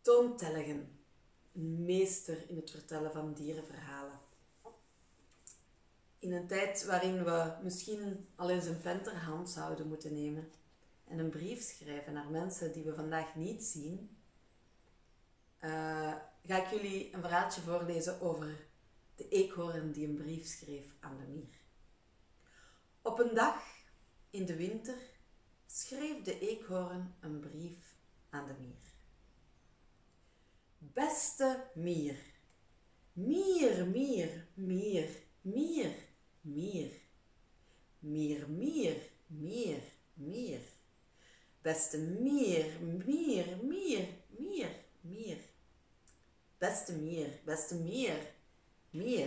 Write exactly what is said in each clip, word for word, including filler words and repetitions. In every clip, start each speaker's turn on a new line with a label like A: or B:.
A: Toon Tellegen, een meester in het vertellen van dierenverhalen. In een tijd waarin we misschien al eens een pen ter hand zouden moeten nemen en een brief schrijven naar mensen die we vandaag niet zien, uh, ga ik jullie een verhaaltje voorlezen over de eekhoorn die een brief schreef aan de mier. Op een dag in de winter schreef de eekhoorn een brief aan de mier. Beste mier, mier, mier, mier, mier, mier, mier, mier, mier, mier. Beste mier, mier, mier, mier, mier. Beste mier, beste mier, mier.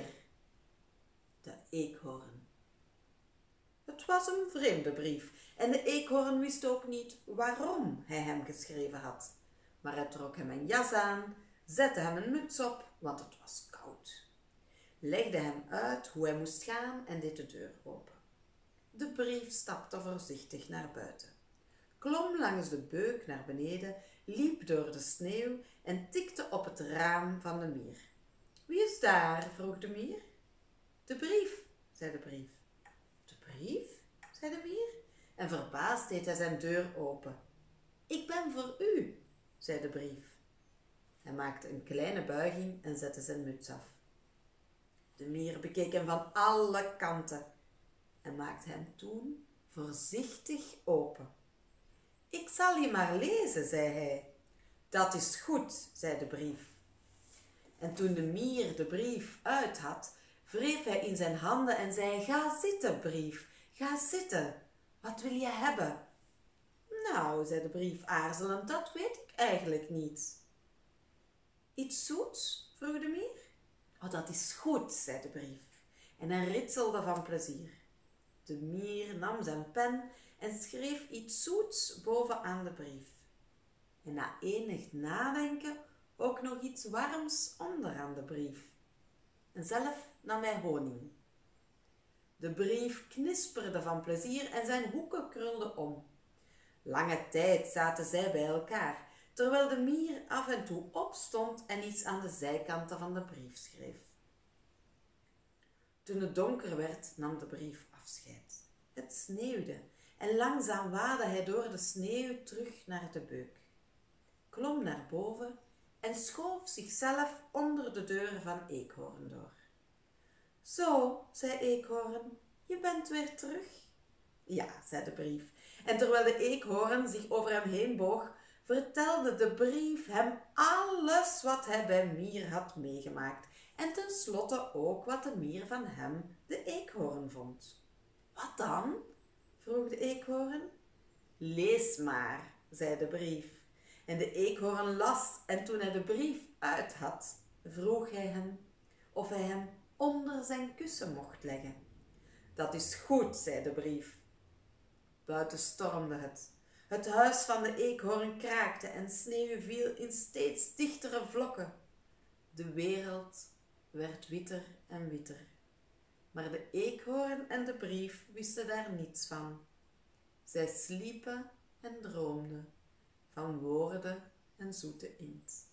A: De eekhoorn. Het was een vreemde brief en de eekhoorn wist ook niet waarom hij hem geschreven had. Maar hij trok hem een jas aan, zette hem een muts op, want het was koud. Legde hem uit hoe hij moest gaan en deed de deur open. De brief stapte voorzichtig naar buiten, klom langs de beuk naar beneden, liep door de sneeuw en tikte op het raam van de mier. Wie is daar? Vroeg de mier. De brief, zei de brief. De brief? Zei de mier en verbaasd deed hij zijn deur open. Ik ben voor u, zei de brief. Hij maakte een kleine buiging en zette zijn muts af. De mier bekeek hem van alle kanten en maakte hem toen voorzichtig open. Ik zal je maar lezen, zei hij. Dat is goed, zei de brief. En toen de mier de brief uit had, wreef hij in zijn handen en zei: Ga zitten, brief, ga zitten. Wat wil je hebben? Nou, zei de brief aarzelend, dat weet ik eigenlijk niet. Iets zoets? Vroeg de mier. Oh, dat is goed, zei de brief. En hij ritselde van plezier. De mier nam zijn pen en schreef iets zoets bovenaan de brief. En na enig nadenken ook nog iets warms onderaan de brief. En zelf nam hij honing. De brief knisperde van plezier en zijn hoeken krulden om. Lange tijd zaten zij bij elkaar, terwijl de mier af en toe opstond en iets aan de zijkanten van de brief schreef. Toen het donker werd, nam de brief afscheid. Het sneeuwde en langzaam waadde hij door de sneeuw terug naar de beuk, klom naar boven en schoof zichzelf onder de deur van Eekhoorn door. Zo, zei Eekhoorn, je bent weer terug. Ja, zei de brief. En terwijl de eekhoorn zich over hem heen boog, vertelde de brief hem alles wat hij bij Mier had meegemaakt en tenslotte ook wat de mier van hem, de eekhoorn, vond. Wat dan? vroeg de eekhoorn. Lees maar, zei de brief. En de eekhoorn las en toen hij de brief uit had, vroeg hij hem of hij hem onder zijn kussen mocht leggen. Dat is goed, zei de brief. Buiten stormde het. Het huis van de eekhoorn kraakte en sneeuw viel in steeds dichtere vlokken. De wereld werd witter en witter. Maar de eekhoorn en de brief wisten daar niets van. Zij sliepen en droomden van woorden en zoete inkt.